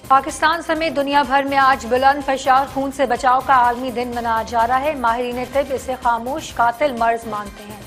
پاکستان سمیت دنیا بھر میں آج بلند فشار خون سے بچاؤ کا عالمی دن منایا جا رہا ہے۔ ماہرین طب اسے خاموش قاتل مرض مانتے ہیں۔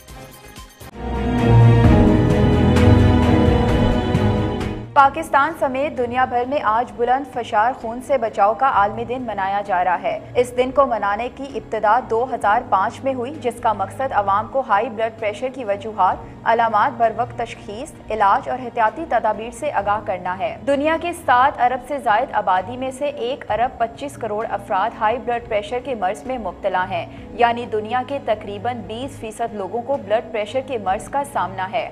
پاکستان سمیت دنیا بھر میں آج بلند فشار خون سے بچاؤ کا عالمی دن منایا جا رہا ہے۔ اس دن کو منانے کی ابتدا 2005 میں ہوئی، جس کا مقصد عوام کو ہائی بلڈ پریشر کی وجوہات، علامات، بروقت تشخیص، علاج اور احتیاطی تدابیر سے آگاہ کرنا ہے۔ دنیا کی 7 ارب سے زائد آبادی میں سے 1 ارب 25 کروڑ افراد ہائی بلڈ پریشر کے مرض میں مبتلا ہیں، یعنی دنیا کے تقریباً 20% لوگوں کو بلڈ پریشر کے مرض کا سامنا ہے۔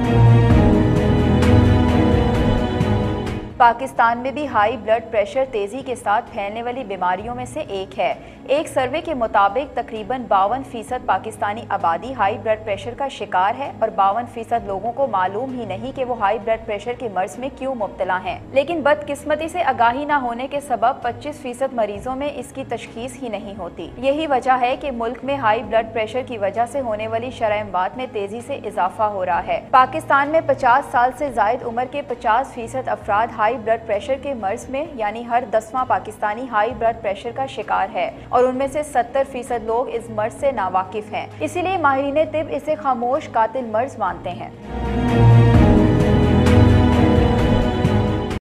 پاکستان میں بھی ہائی بلڈ پریشر تیزی کے ساتھ پھیلنے والی بیماریوں میں سے ایک ہے۔ ایک سروے کے مطابق تقریباً 52% پاکستانی آبادی ہائی بلڈ پریشر کا شکار ہے اور 52% لوگوں کو معلوم ہی نہیں کہ وہ ہائی بلڈ پریشر کے مرض میں کیوں مبتلا ہیں۔ لیکن بدقسمتی سے آگاہی نہ ہونے کے سبب 25% مریضوں میں اس کی تشخیص ہی نہیں ہوتی۔ یہی وجہ ہے کہ ملک میں ہائی بلڈ پریشر کی وجہ سے ہونے والی شرح اموات میں تیزی سے اضافہ ہو رہا ہے۔ پاکستان میں 50 سال سے زائد عمر کے 50% افراد ہائی بلڈ پریشر کے مرض میں، یعنی ہر 10واں پاکستانی ہائی بلڈ پریشر کا شکار ہے، اور ان میں سے 70% لوگ اس مرض سے ناواقف ہیں۔ اسی لیے ماہرین طب اسے خاموش قاتل مرض مانتے ہیں۔